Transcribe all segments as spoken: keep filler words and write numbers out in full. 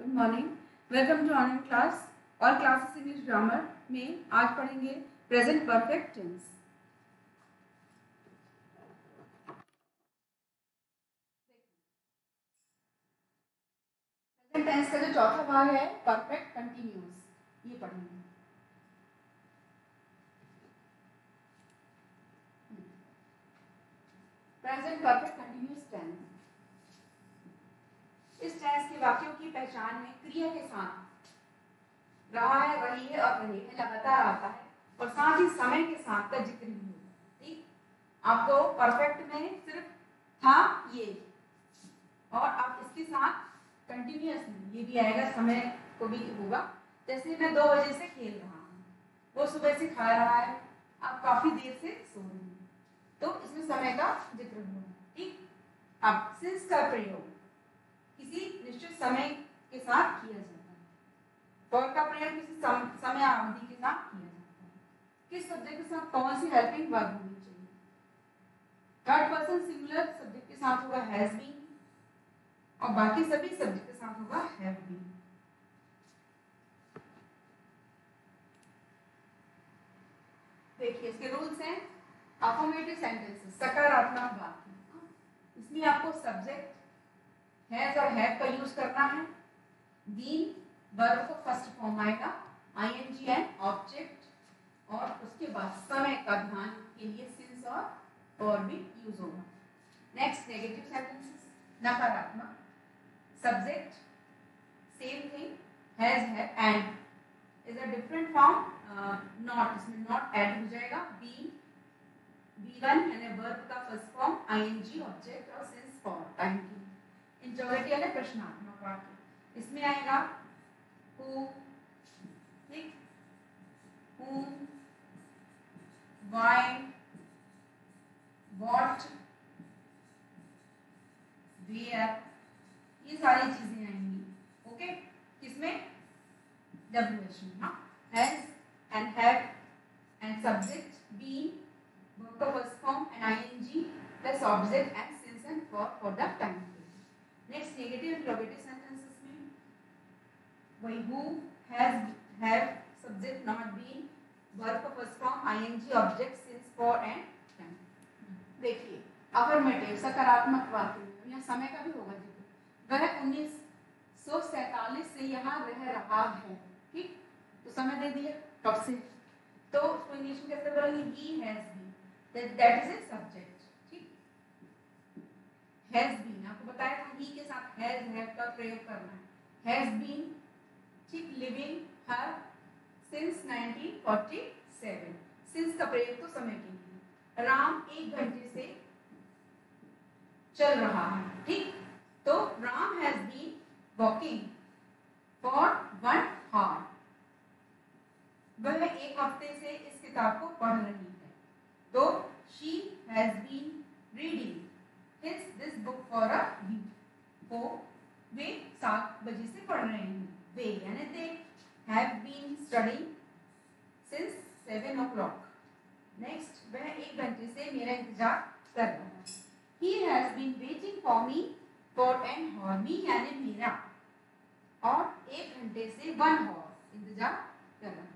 Good morning, welcome to online class और classes English grammar में आज पढ़ेंगे present perfect tense. Present tense का जो चौथा भाग है परफेक्ट कंटिन्यूअस, ये पढ़ेंगे। प्रेजेंट परफेक्ट कंटिन्यूअस टेंस, इस टेंस के वाक्यों की पहचान में क्रिया के साथ रहा है, रही है और रही है लगातार आता है और साथ ही समय के साथ का जिक्र भी होगा। ठीक, आपको परफेक्ट में सिर्फ था ये और अब इसके साथ कंटिन्यूअस ये भी आएगा, समय को भी होगा। जैसे मैं दो बजे से खेल रहा हूँ, वो सुबह से खा रहा है, अब काफी देर से सो रही हूँ, तो इसमें समय का जिक्र होगा। ठीक, अब सिंस का प्रयोग किसी निश्चित समय के साथ किया जाता है, फॉर का प्रयोग किसी सम, समय अवधि के साथ किया जाता है। किस सब्जेक्ट के साथ कौन सी हेल्पिंग वर्ब होनी चाहिए? थर्ड पर्सन सिंगुलर सब्जेक्ट के साथ होगा हैज बीन और बाकी सभी सब्जेक्ट के साथ होगा हैव बीन। देखिए इसके रूल्स हैं। अफर्मेटिव सेंटेंसेस, सकारात्मक वाक्य, इसमें आपको सब्जेक्ट हैज और हैव का यूज करना है। बीन वर्ब को फर्स्ट फॉर्म आएगा, आईएनजी एंड ऑब्जेक्ट, और उसके बाद समय का ध्यान के लिए सिंस और और भी यूज होगा। नेक्स्ट नेगेटिव सेंटेंसेस, नकारात्मक, subject same thing has have and is a different form, not, इसमें नॉट ऐड हो जाएगा। बीन बी वन यानी वर्ब का फर्स्ट फॉर्म, आईएनजी ऑब्जेक्ट और सिंस फॉर टाइम की। इंटरोगेटिव यानी प्रश्नात्मक वाक्य, इसमें आएगा who, ठीक, whom, why, what, where, ये सारी चीजें आएंगी। ओके, किसमें? डब्ल्यूएच में। हाँ, has and have and subject, being, verb का first form and ing plus object and since and for for the time period. Next negative interrogative sentences में वही who, has, have, subject not been, verb का first form, ing, object, since, for and time। देखिए affirmative सकारात्मक वाक्य, यहाँ समय का भी होगा जिक्र। वह उन्नीस सौ सैतालीस से यहाँ रह रहा है। ठीक, तो समय दे दिया कब से, तो उसको इंग्लिश में कैसे बोलेंगे? he has been, that that is a subject। ठीक, has been आपको बताया था, he के साथ has have का प्रयोग करना है। has been, ठीक, living her since nineteen forty seven, since का प्रयोग तो समय के लिए। राम एक घंटे से चल रहा है। ठीक, तो Ram has been walking for one hour, वह एक हफ्ते से इस किताब को पढ़ रही है। तो she has been reading his this book for a week, वो वे सात बजे से पढ़ रहे हैं। वे यानी they have been studying since seven o'clock. Next, वह एक घंटे से मेरा इंतजार कर रहा है। He has been waiting for me for an hour, me यानी मेरा, और एक घंटे से वन हॉर इंतजार कर रहा है।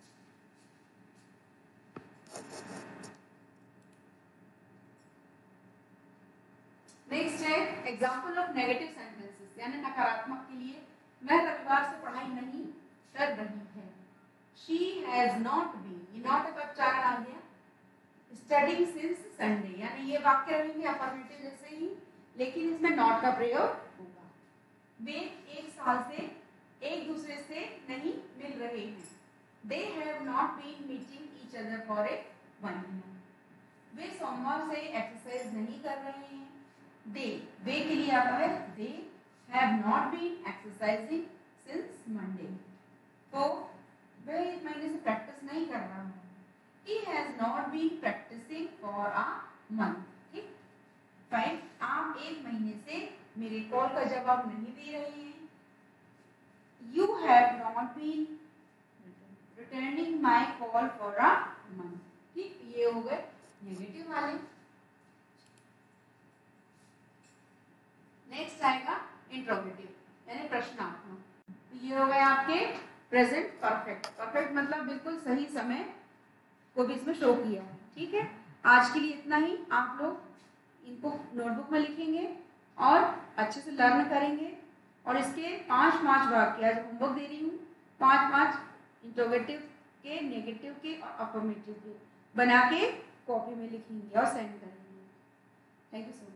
नेक्स्ट है एग्जाम्पल ऑफ नेगेटिव सेंटेंसेस, यानी नकारात्मक के लिए। वह रविवार से पढ़ाई नहीं कर रही है। शी हैज नॉट बीन, ये नॉट का उच्चारण आ गया। स्टडिंग सिंस संडे, यानी ये वाक्य रहेंगे अफर्मेटिव जैसे ही, लेकिन इसमें नॉट का प्रयोग होगा। वे एक साल से एक दूसरे से नहीं मिल रहे हैं। They have not been meeting each other for a one year. वे सोमवार से एक्सरसाइज नहीं कर रहे हैं। दे, वे के लिए आता है they have not been exercising since Monday, तो वह एक महीने से प्रैक्टिस नहीं कर रहा है। He has not been practicing for a month। ठीक, फाइन, आप एक महीने से मेरे कॉल का जवाब नहीं दे रहे हैं। You have not been returning my call for a month। ठीक, ये हो गए नेगेटिव वाले। नेक्स्ट आएगा इंट्रोगेटिव यानी प्रश्नात्मक। तो ये हो गए आपके प्रेजेंट परफेक्ट। परफेक्ट मतलब बिल्कुल सही समय को भी इसमें शो किया है। ठीक है, आज के लिए इतना ही। आप लोग इनको नोटबुक में लिखेंगे और अच्छे से लर्न करेंगे, और इसके पांच पांच वाक्य आज होमवर्क दे रही हूँ, पांच पांच इंट्रोगेटिव के, नेगेटिव के और अफर्मेटिव के बना के कॉपी में लिखेंगे और सेंड करेंगे। Thank you so much.